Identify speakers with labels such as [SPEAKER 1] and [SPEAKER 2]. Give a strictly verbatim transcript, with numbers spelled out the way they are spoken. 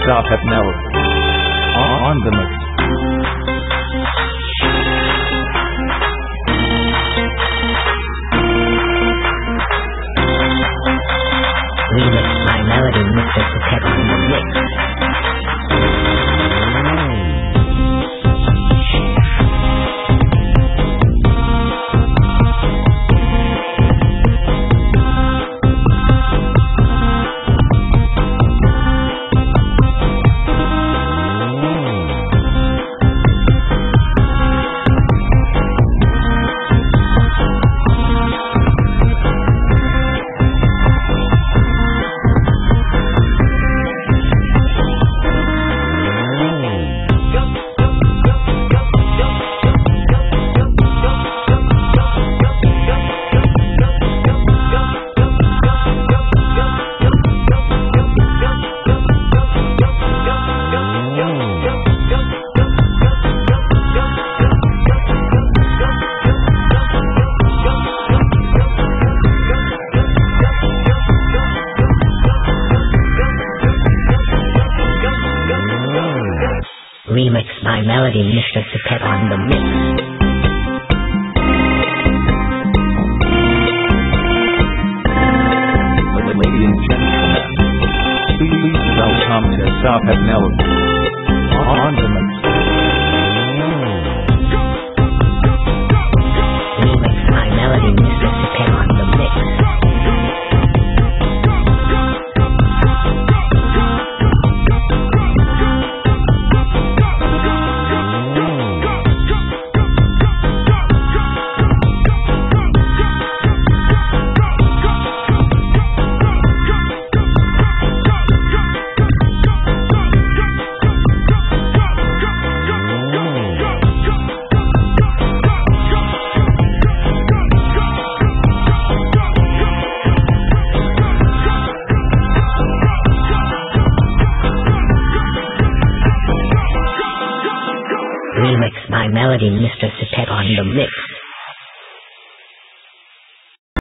[SPEAKER 1] Sapet Melody. On the mix.
[SPEAKER 2] Remix by Melody, Mister Sapet on the mix. Remix by Melody, Mister Sapet on the mix.
[SPEAKER 1] Ladies and gentlemen, please welcome to Sapet Melody. On the mix.
[SPEAKER 2] Remix by Melody, Mister Sapet on the mix. Remix by Melody, Mister Sapet on the mix.